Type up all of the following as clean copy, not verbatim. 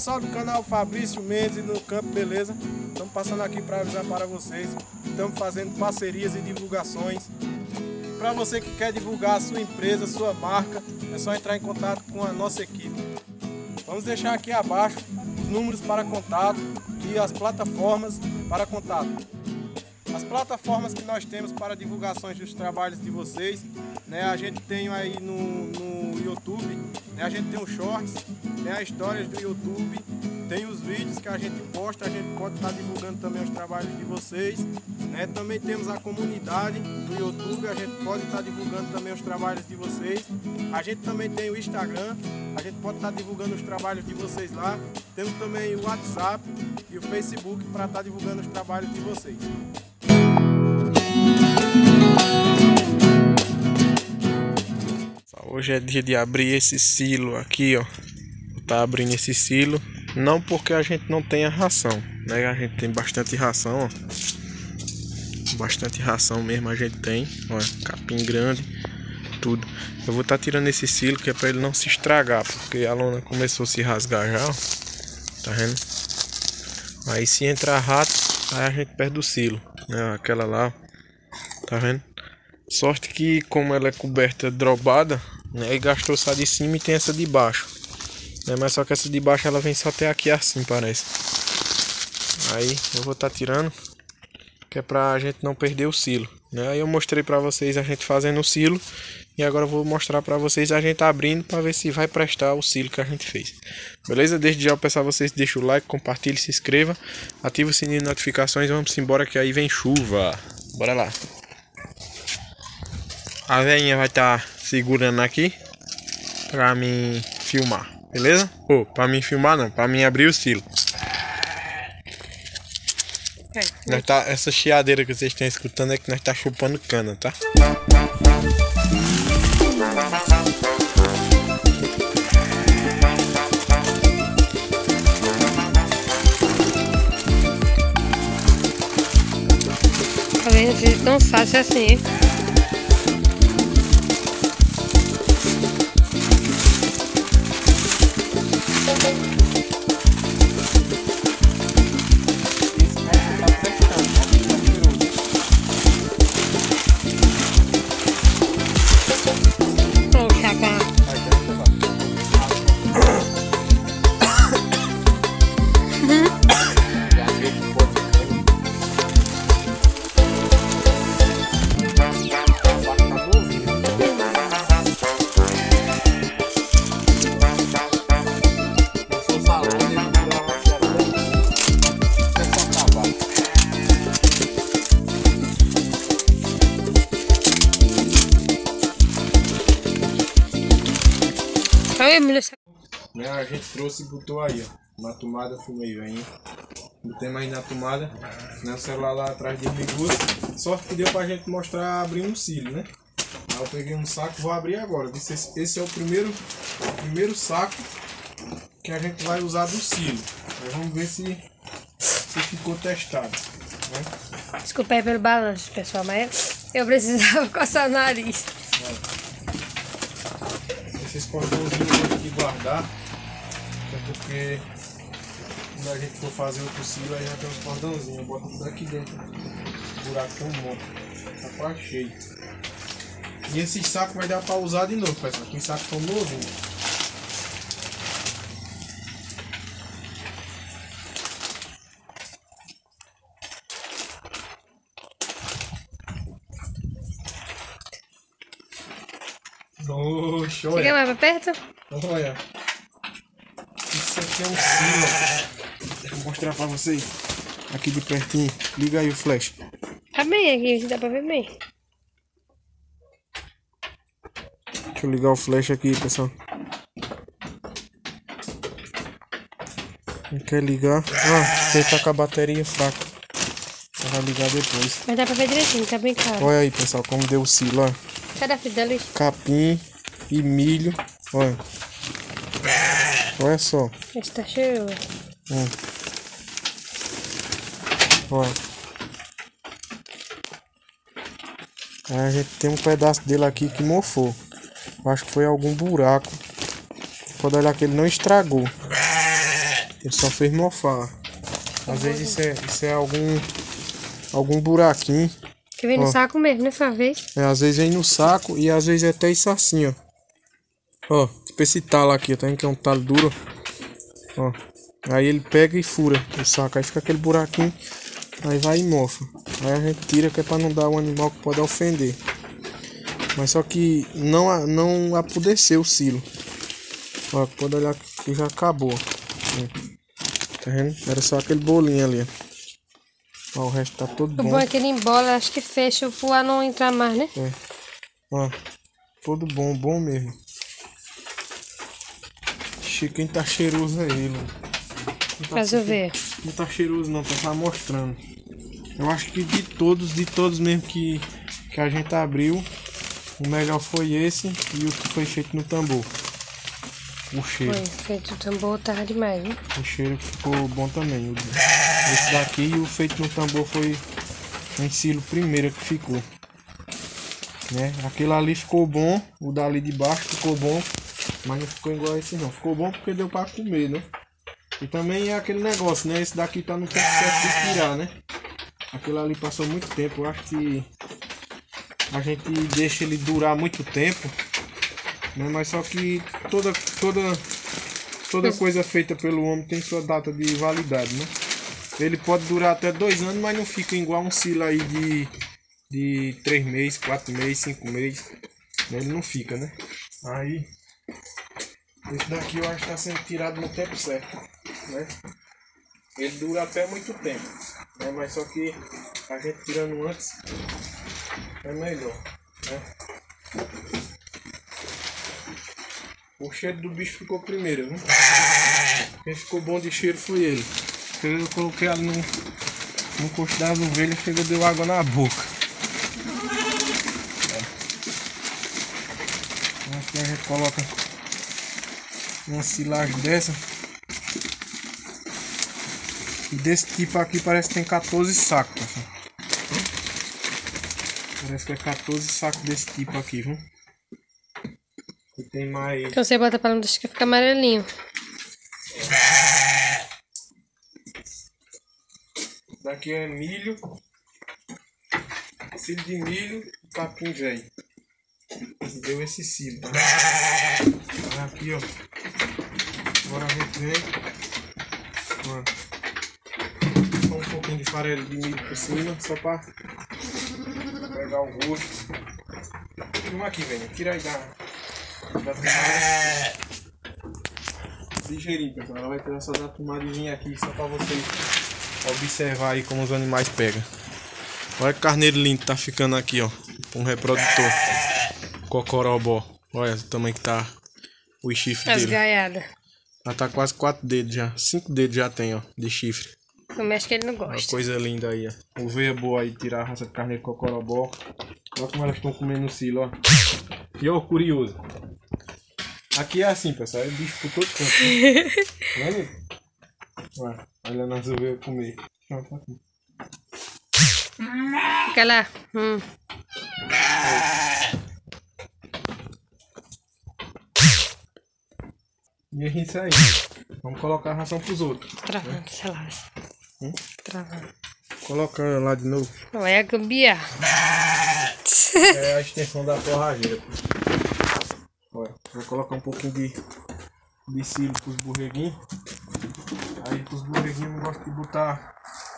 pessoal do canal Fabrício Mendes no Campo Beleza, estamos passando aqui para avisar para vocês. Estamos fazendo parcerias e divulgações. Para você que quer divulgar a sua empresa, sua marca, é só entrar em contato com a nossa equipe. Vamos deixar aqui abaixo os números para contato e as plataformas para contato. As plataformas que nós temos para divulgações dos trabalhos de vocês, né, a gente tem aí no YouTube, né, a gente tem os shorts, tem as histórias do YouTube, tem os vídeos que a gente posta, a gente pode estar divulgando também os trabalhos de vocês, né, também temos a comunidade do YouTube, a gente pode estar divulgando também os trabalhos de vocês, a gente também tem o Instagram, a gente pode estar divulgando os trabalhos de vocês lá, temos também o WhatsApp e o Facebook para estar divulgando os trabalhos de vocês. Hoje é dia de abrir esse silo aqui, ó. Tá abrindo esse silo, não porque a gente não tenha ração, né? A gente tem bastante ração, ó. Bastante ração mesmo a gente tem, ó, capim grande, tudo. Eu vou estar tirando esse silo que é para ele não se estragar, porque a lona começou a se rasgar já, ó. Tá vendo? Aí se entrar rato, aí a gente perde o silo, né? Aquela lá, ó. Tá vendo? Sorte que como ela é coberta drobada, né, e gastou só de cima e tem essa de baixo, né, mas só que essa de baixo ela vem só até aqui assim, parece. Aí eu vou estar tirando, que é pra gente não perder o silo, né? Aí eu mostrei pra vocês a gente fazendo o silo, e agora eu vou mostrar pra vocês a gente abrindo pra ver se vai prestar o silo que a gente fez. Beleza? Desde já eu peço a vocês, deixa o like, compartilhe, se inscreva, ativa o sininho de notificações, vamos embora que aí vem chuva. Bora lá. A velhinha vai estar segurando aqui pra mim filmar, beleza? Ou pra mim filmar não, pra mim abrir o silo. Nós tá, essa chiadeira que vocês estão escutando é que nós tá chupando cana, tá? Tá vendo? Tão fácil assim, hein? Né, a gente trouxe e botou aí, ó, na tomada, filmei bem, botei mais na tomada, né, o celular lá atrás desligou, só que deu pra gente mostrar abrir um silo, né? Aí eu peguei um saco, vou abrir agora, esse é o primeiro saco que a gente vai usar do silo. Aí vamos ver se ficou testado, né? Desculpa aí pelo balanço, pessoal, mas eu precisava coçar o nariz. Esses cordãozinhos eu vou aqui guardar, porque quando a gente for fazer outro silo aí já tem uns cordãozinhos, eu boto tudo aqui dentro, o buraco tão bom, tá quase cheio. E esse saco vai dar para usar de novo, pessoal, tem saco tão novinho. Oxe, olha. Chega mais pra perto? Olha. Isso aqui é um silo. Deixa eu mostrar pra vocês. Aqui de pertinho. Liga aí o flash. Tá bem aqui, dá pra ver bem. Deixa eu ligar o flash aqui, pessoal. Não quer ligar? Ah, você tá com a bateria fraca. Você vai ligar depois. Mas dá pra ver direitinho, tá bem claro. Olha aí, pessoal, como deu o silo, ó. Cadê a fita da luz? Capim e milho. Olha. Olha só. Esse tá cheio. Olha. Aí a gente tem um pedaço dele aqui que mofou. Eu acho que foi algum buraco. Pode olhar que ele não estragou. Ele só fez mofar. Às vezes isso é algum buraquinho. Que vem no saco mesmo, né, essa vez? Às vezes vem no saco e às vezes é até isso assim, ó. Ó, tipo esse talo aqui, tá vendo que é um talo duro? Ó. Aí ele pega e fura o saco, aí fica aquele buraquinho, aí vai e mofa. Aí a gente tira que é pra não dar um animal que pode ofender. Mas só que não apodreceu o silo. Ó, pode olhar que já acabou. Tá vendo? Era só aquele bolinho ali, ó. Ó, o resto tá todo bom. O bom é que ele embola, acho que fecha pro ar não entrar mais, né? É. Ó, todo bom, bom mesmo. Quem tá cheiroso é ele. Faz eu ver. Não tá cheiroso não, tá só mostrando. Eu acho que de todos mesmo que a gente abriu, o melhor foi esse e o que foi feito no tambor. O cheiro. Foi feito no tambor, tava demais, né? O cheiro ficou bom também. Esse daqui e o feito no tambor foi em silo primeiro que ficou. Né? Aquele ali ficou bom, o dali de baixo ficou bom, mas não ficou igual a esse não. Ficou bom porque deu pra comer, né? E também é aquele negócio, né? Esse daqui tá no tempo certo de tirar, né? Aquele ali passou muito tempo. Eu acho que a gente deixa ele durar muito tempo, né? Mas só que toda coisa feita pelo homem tem sua data de validade, né? Ele pode durar até 2 anos, mas não fica igual um silo aí de 3 meses, 4 meses, 5 meses. Ele não fica, né? Aí esse daqui eu acho que está sendo tirado no tempo certo, né? Ele dura até muito tempo, né? Mas só que a gente tirando antes é melhor, né? O cheiro do bicho ficou primeiro, viu? Quem ficou bom de cheiro foi ele. Eu coloquei ali no coxo das ovelhas, chegou, deu água na boca. Aqui a gente coloca uma silagem dessa. E desse tipo aqui parece que tem 14 sacos. Assim. Parece que é 14 sacos desse tipo aqui, viu? E tem mais. Então você bota pra não deixar que fica amarelinho. Daqui é milho, silo de milho e capim velho. Deu esse silo. Tá? Aqui, ó. Agora a gente vem. Só um pouquinho de farelo de milho por cima, só para pegar o gosto. Vamos aqui, velho. Tira aí da tomada. Ligeirinho, pessoal. Ela vai ter essa da tomadinha aqui só para vocês observar aí como os animais pegam. Olha que carneiro lindo tá ficando aqui, ó. Um reprodutor. Cocorobó. Olha o tamanho que tá o chifre dele. As gaiadas. Já tá quase 4 dedos já. 5 dedos já tem, ó, de chifre. Não mexe que ele não gosta. Uma coisa linda aí, ó. Ovelha boa aí, tirar a raça de carneiro cocorobó. Olha como elas estão comendo o silo, ó. E ó, curioso. Aqui é assim, pessoal. É bicho por todo canto. Né? Olha, olha nas ovelhas comer. Fica lá. E é isso aí. Vamos colocar a ração pros outros. Travando, sei lá. Travando. Coloca lá de novo. Vai gambiar. É a extensão da forrageira. Olha, vou colocar um pouquinho de silo pros borreguinhos. Aí pros borreguinhos eu não gosto de botar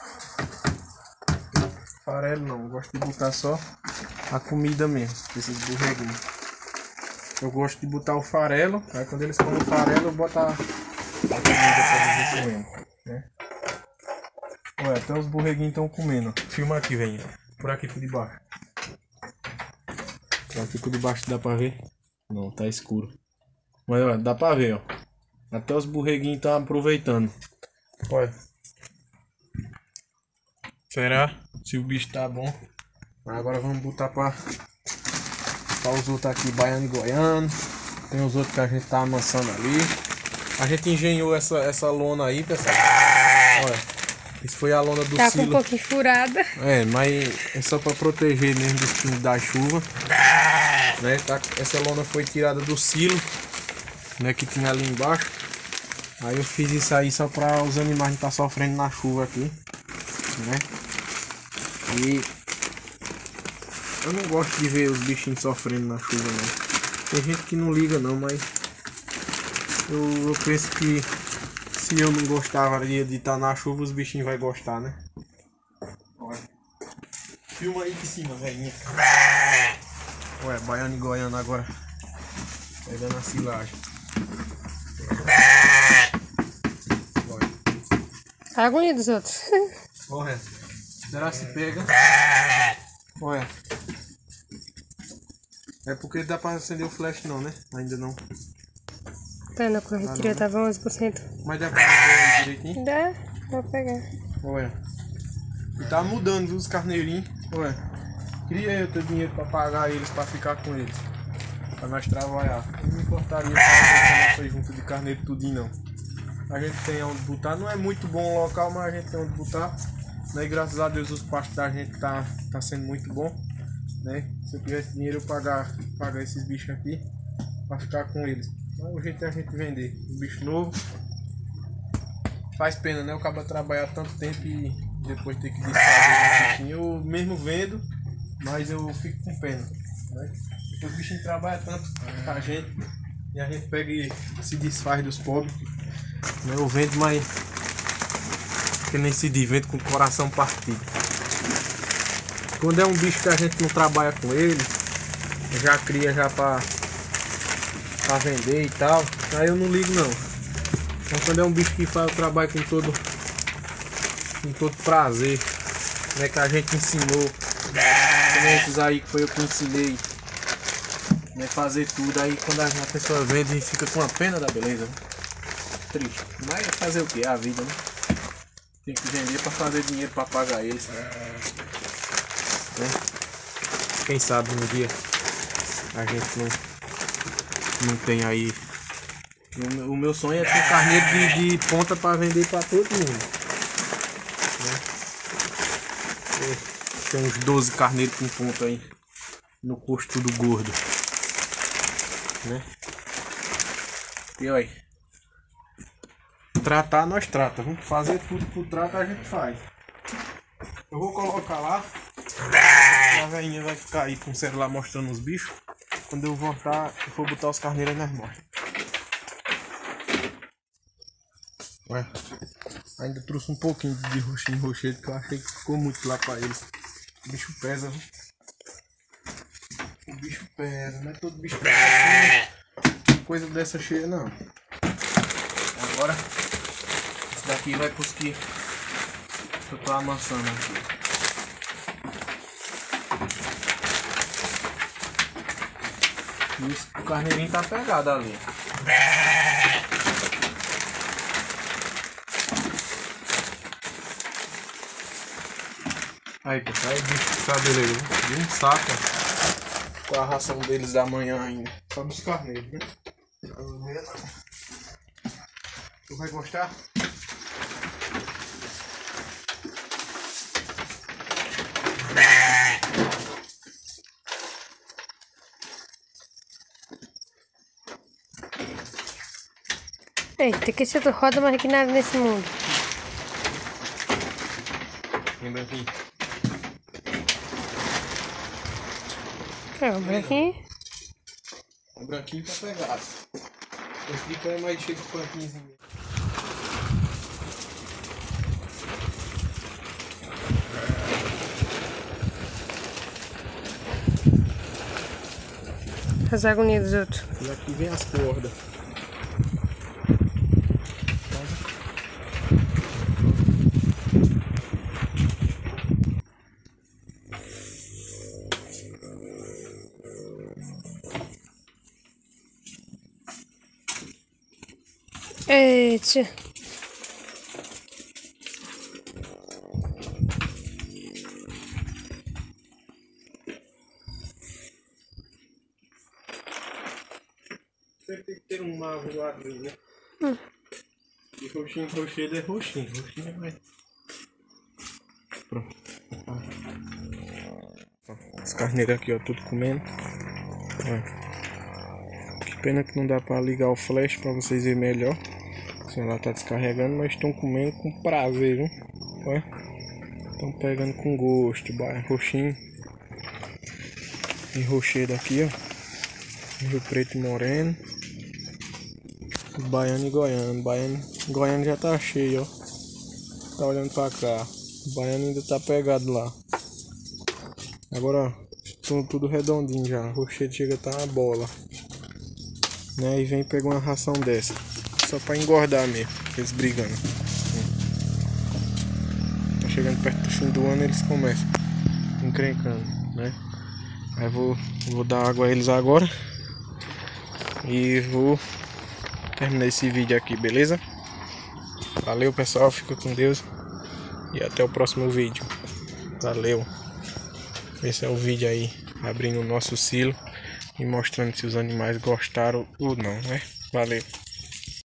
farelo não, eu gosto de botar só a comida mesmo, esses borreguinhos. Eu gosto de botar o farelo, aí quando eles comem o farelo eu boto a comida pra eles comendo, né? Olha, até os borreguinhos estão comendo. Filma aqui, velho. Por aqui por debaixo. Aqui por debaixo dá pra ver? Não, tá escuro. Mas olha, dá pra ver, ó. Até os borreguinhos estão aproveitando. Olha. Será? Se o bicho tá bom. Agora vamos botar pra os outros aqui, baiano e goiano. Tem os outros que a gente tá amassando ali. A gente engenhou essa lona aí, pessoal. Olha. Isso foi a lona do tá silo. Com um pouquinho furada. É, mas é só pra proteger mesmo dos times da chuva. Né? Tá, essa lona foi tirada do silo, né, que tinha ali embaixo. Aí eu fiz isso aí só para os animais não estar sofrendo na chuva aqui, né? E eu não gosto de ver os bichinhos sofrendo na chuva, não. Tem gente que não liga não, mas eu penso que se eu não gostaria de estar na chuva, os bichinhos vão gostar, né? Olha. Filma aí de cima, velhinha. Ué, baiano e goiano agora. Pegando a silagem. Olha. A agonia dos outros. Olha. Será que se pega? Olha. É porque dá pra acender o flash não, né? Ainda não. Tá, na corretia tava 11%. Mas dá pra pegar direitinho? Dá pra pegar. Olha. E tá mudando, viu, os carneirinhos. Olha. Queria eu ter dinheiro pra pagar eles, pra ficar com eles. Pra nós trabalhar. Não me importaria pra fazer junto de carneiro tudinho não. A gente tem onde botar. Não é muito bom o local, mas a gente tem onde botar. Né? E graças a Deus os pastos da gente tá sendo muito bom. Né? Se eu tivesse dinheiro eu pagar esses bichos aqui pra ficar com eles. Mas o jeito é a gente vender. Um bicho novo. Faz pena, né? O cara trabalhar tanto tempo e depois ter que desfazer o bichinho. Eu mesmo vendo, mas eu fico com pena. Né? Porque os bichinhos trabalham tanto pra gente e a gente pega e se desfaz dos pobres. Né? Eu vendo, mas que nem se diz, vendo com o coração partido. Quando é um bicho que a gente não trabalha com ele, já cria já pra vender e tal, aí eu não ligo não. Então quando é um bicho que faz o trabalho com todo prazer, né, que a gente ensinou, como esses aí que foi eu que ensinei, né, fazer tudo, aí quando a pessoa vende fica com a pena da beleza, né? Triste, mas fazer o que? É a vida, né? Tem que vender pra fazer dinheiro pra pagar eles, né? Quem sabe um dia a gente não tem aí. O meu sonho é ter carneiro de ponta para vender para todo mundo, né? Tem uns 12 carneiros com ponta aí no costo do gordo, né? E aí, tratar nós trata, vamos fazer tudo por trato a gente faz. Eu vou colocar lá. A velhinha vai ficar aí com o celular mostrando os bichos. Quando eu voltar, eu for botar os carneiros nas mostras. Ué, ainda trouxe um pouquinho de roxinho rochedo que eu achei que ficou muito lá pra eles. O bicho pesa, viu? O bicho pesa, não é todo bicho pesa. Coisa dessa cheia não. Agora, esse daqui vai pros que eu tô amassando aqui. Isso, o carneirinho tá pegado ali. Aí, pessoal, aí bicho cabeleiro, de um saco com a ração deles da manhã ainda. Só dos carneiros, né? Tu vai gostar? Eita, que se tu roda mais que nada nesse mundo. Vem branquinho. É, o branquinho. O branquinho tá pegado. Esse aqui é mais cheio de panquinhos. As agonias dos outros. E aqui vem as cordas. Eita. Sempre tem que ter um marro do lado, né? E roxinho, rochedo é roxinho. Roxinho é mais. Pronto. Os carneiros aqui, ó, tudo comendo. Olha. Que pena que não dá pra ligar o flash pra vocês verem melhor. Se ela tá descarregando, mas estão comendo com prazer, viu? Olha. Estão pegando com gosto. Roxinho e rochedo aqui, ó. Rio Preto e Moreno. Baiano e Goiano. Goiano já tá cheio, ó. Tá olhando pra cá. O baiano ainda tá pegado lá. Agora, ó, estão tudo redondinho já. O rochedo chega a tá uma bola. Né? E vem pegar uma ração dessa. Só pra engordar mesmo. Eles brigando. Tá chegando perto do fim do ano, eles começam encrencando, né? Aí vou dar água a eles agora. E vou terminar esse vídeo aqui, beleza? Valeu, pessoal. Fica com Deus. E até o próximo vídeo. Valeu. Esse é o vídeo aí, abrindo o nosso silo e mostrando se os animais gostaram ou não, né? Valeu.